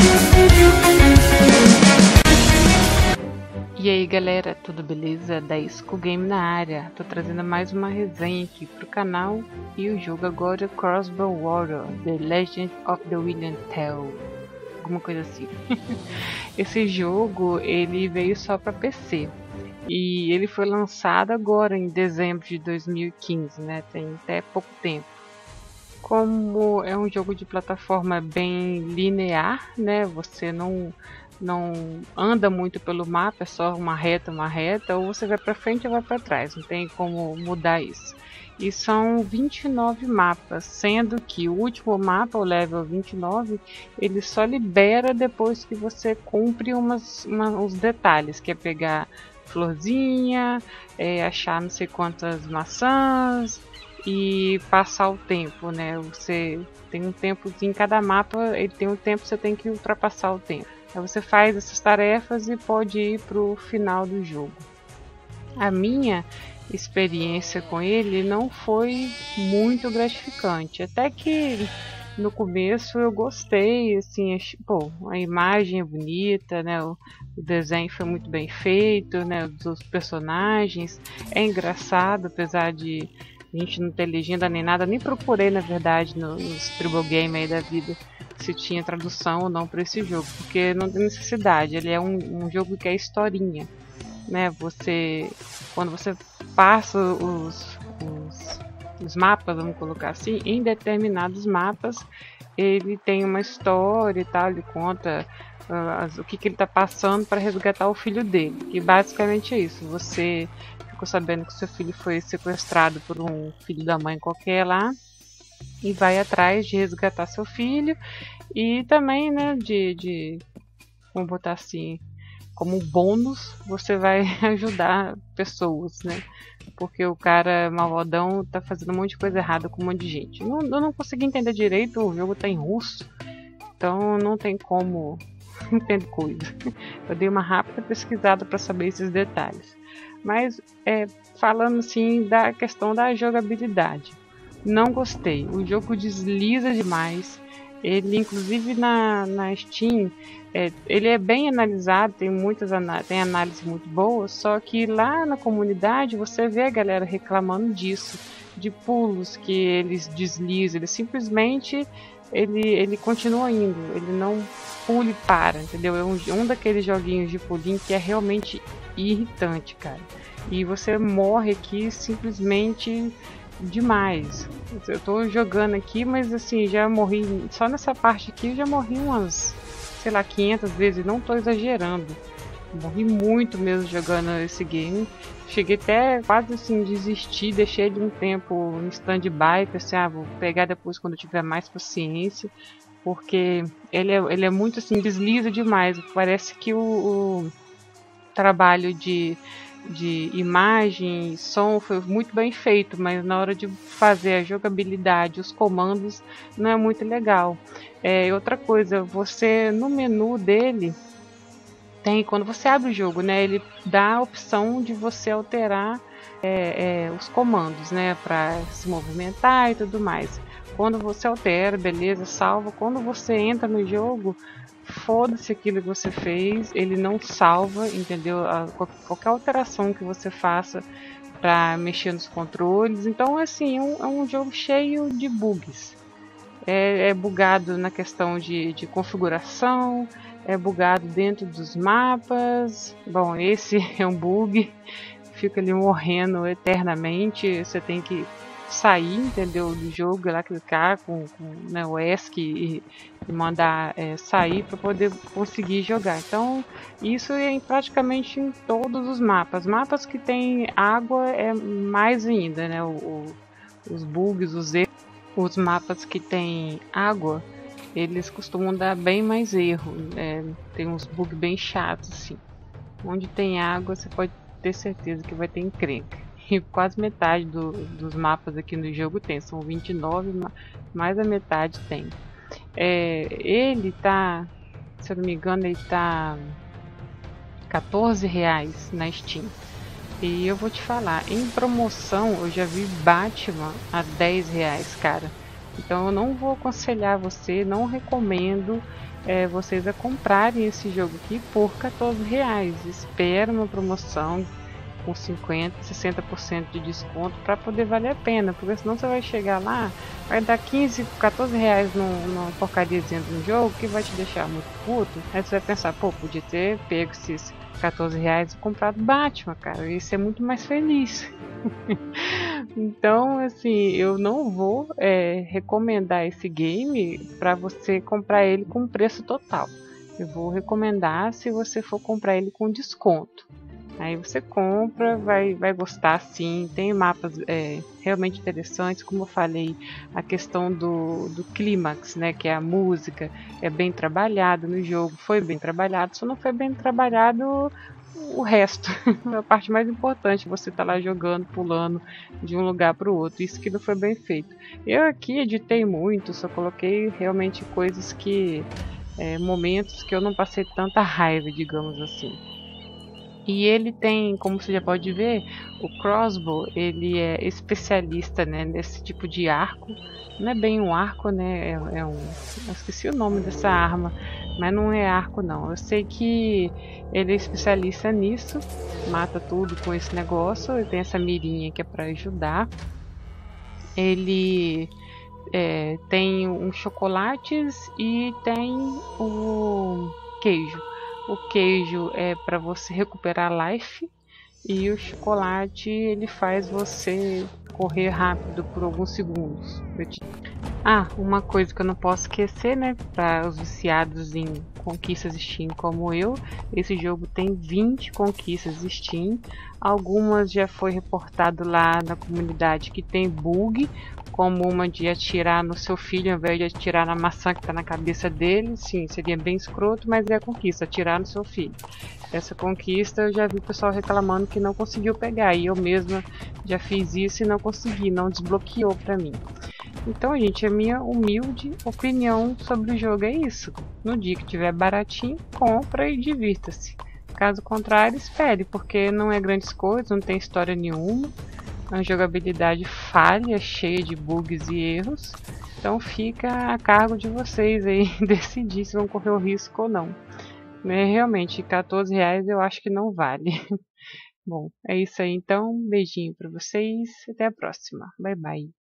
E aí galera, tudo beleza? Da School Game na área. Tô trazendo mais uma resenha aqui pro canal. E o jogo agora é Crossbow Warrior, The Legend of the William Tell, alguma coisa assim. Esse jogo ele veio só para PC e ele foi lançado agora em dezembro de 2015, né? Tem até pouco tempo. Como é um jogo de plataforma bem linear, né? Você não anda muito pelo mapa, é só uma reta, ou você vai para frente ou vai para trás, não tem como mudar isso. E são 29 mapas, sendo que o último mapa, o level 29, ele só libera depois que você cumpre uns detalhes, que é pegar florzinha, achar não sei quantas maçãs e passar o tempo, né? Você tem um tempo em cada mapa, ele tem um tempo, você tem que ultrapassar o tempo. Aí você faz essas tarefas e pode ir para o final do jogo. A minha experiência com ele não foi muito gratificante, até que no começo eu gostei, assim, pô, a imagem é bonita, né? O desenho foi muito bem feito, né? Os personagens é engraçado, apesar de a gente não ter legenda nem nada, nem procurei na verdade nos Tribal Game aí da vida se tinha tradução ou não para esse jogo, porque não tem necessidade, ele é um jogo que é historinha, né? Quando você passa os mapas, vamos colocar assim, em determinados mapas ele tem uma história e tal, ele conta o que ele está passando para resgatar o filho dele, que basicamente é isso. Você ficou sabendo que seu filho foi sequestrado por um filho da mãe qualquer lá e vai atrás de resgatar seu filho e também, né, vamos botar assim, como bônus, você vai ajudar pessoas, né? Porque o cara malvadão tá fazendo um monte de coisa errada com um monte de gente. Eu não consegui entender direito, o jogo tá em russo, então não tem como entender coisa. Eu dei uma rápida pesquisada para saber esses detalhes. Mas falando assim da questão da jogabilidade, não gostei. O jogo desliza demais. Ele, inclusive na Steam, ele é bem analisado, tem análises muito boas, só que lá na comunidade você vê a galera reclamando disso, de pulos que eles deslizam, ele simplesmente ele continua indo, ele não pula e para, entendeu? É um daqueles joguinhos de pulinho que é realmente irritante, cara. E você morre aqui simplesmente demais. Eu tô jogando aqui, mas assim, já morri, só nessa parte aqui eu já morri umas, sei lá, 500 vezes, não tô exagerando. Morri muito mesmo jogando esse game. Cheguei até quase assim desistir, deixei ele um tempo em stand-by, pensei, vou pegar depois quando eu tiver mais paciência, porque ele é muito assim, desliza demais. Parece que o trabalho de imagem e som foi muito bem feito, mas na hora de fazer a jogabilidade, os comandos, não é muito legal. Outra coisa, você no menu dele quando você abre o jogo, né, ele dá a opção de você alterar os comandos, né, para se movimentar e tudo mais. Quando você altera, beleza, salva. Quando você entra no jogo, foda-se aquilo que você fez, ele não salva, entendeu? Qualquer alteração que você faça para mexer nos controles. Então, assim, é um jogo cheio de bugs. É bugado na questão de configuração, é bugado dentro dos mapas. Bom, esse é um bug, fica ali morrendo eternamente. Você tem que sair, entendeu, do jogo, lá clicar com né, o ESC e mandar sair para poder conseguir jogar. Então isso é praticamente em todos os mapas. Mapas que tem água é mais ainda, né? Os bugs, os erros. Os mapas que tem água, eles costumam dar bem mais erro. Tem uns bugs bem chatos assim. Onde tem água você pode ter certeza que vai ter encrenca. E quase metade dos mapas aqui no jogo tem, são 29, mais a metade tem. Ele tá, se eu não me engano, ele tá R$14 na Steam. E eu vou te falar, em promoção eu já vi Batman a R$10, cara. Então eu não vou aconselhar você, não recomendo vocês a comprarem esse jogo aqui por R$ 14. Espera uma promoção com 50, 60% de desconto para poder valer a pena, porque senão você vai chegar lá, vai dar 15, R$ 14 numa porcariazinha de um jogo que vai te deixar muito puto. Aí você vai pensar, pô, podia ter pego esses R$ 14 e comprado Batman, cara, eu ia ser muito mais feliz. Então, assim, eu não vou recomendar esse game para você comprar ele com preço total. Eu vou recomendar se você for comprar ele com desconto. Aí você compra, vai gostar sim. Tem mapas realmente interessantes, como eu falei, a questão do clímax, né? Que é a música, é bem trabalhado no jogo, foi bem trabalhado, só não foi bem trabalhado o resto. A parte mais importante, você tá lá jogando, pulando de um lugar para o outro. Isso que não foi bem feito. Eu aqui editei muito, só coloquei realmente coisas que. Momentos que eu não passei tanta raiva, digamos assim. E ele tem, como você já pode ver, o crossbow, ele é especialista, né, nesse tipo de arco. Não é bem um arco, né? Eu esqueci o nome dessa arma, mas não é arco não. Eu sei que ele é especialista nisso, mata tudo com esse negócio. Ele tem essa mirinha que é para ajudar. Ele tem uns chocolates e tem o queijo. O queijo é para você recuperar life e o chocolate ele faz você correr rápido por alguns segundos. Uma coisa que eu não posso esquecer, né, para os viciados em conquistas Steam como eu, esse jogo tem 20 conquistas Steam. Algumas já foi reportado lá na comunidade que tem bug, como uma de atirar no seu filho ao invés de atirar na maçã que está na cabeça dele. Sim, seria bem escroto, mas é a conquista, atirar no seu filho. Essa conquista eu já vi o pessoal reclamando que não conseguiu pegar, e eu mesma já fiz isso e não consegui, não desbloqueou para mim. Então, gente, a minha humilde opinião sobre o jogo é isso. No dia que tiver baratinho, compra e divirta-se. Caso contrário, espere, porque não é grandes coisas, não tem história nenhuma. É uma jogabilidade falha, cheia de bugs e erros. Então fica a cargo de vocês aí decidir se vão correr o risco ou não. Realmente, R$ 14 eu acho que não vale. Bom, é isso aí então. Um beijinho para vocês. Até a próxima. Bye bye.